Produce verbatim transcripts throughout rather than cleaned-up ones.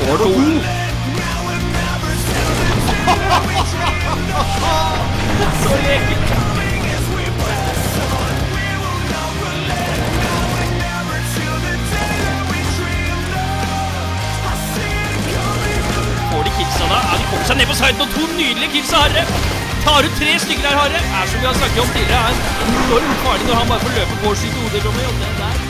Går to. Så lekent. Får de killsa da? Ja, de kommer seg ned på siden, og to nydelige kills av Harre. Tar ut tre stykker her, Harre. Er som vi har snakket om tidligere, er enormt farlig når han bare får løpe på og skyte hodet, Tommy, og det der.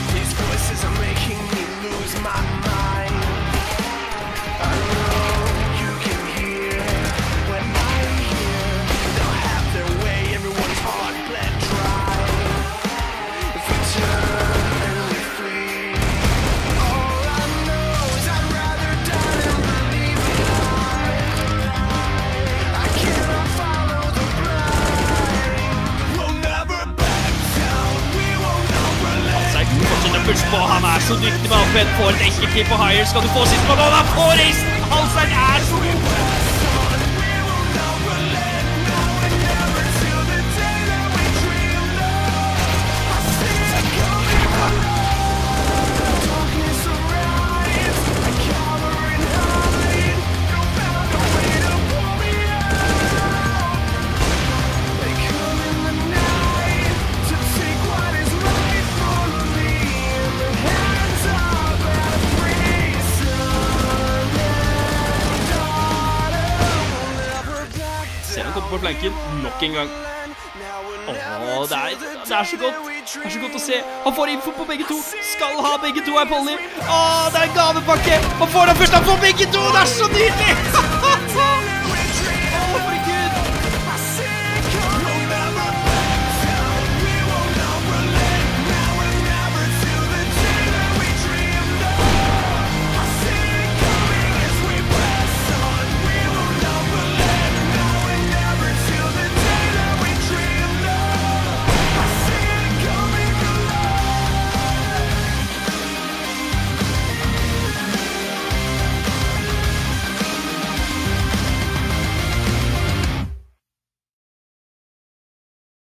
På. Han er så dyktig med Alpen, får et enkelt kill på Hire, skal du få sist på nå, han får reisen, Halsberg er så god. Han kommer på flanken nok en gang. Åh, det er, det er så godt. Det er så godt å se. Han får info på begge to. Skal ha begge to her, Polly. Åh, det er en gavepakke. Han får den først, han får begge to. Det er så nydelig.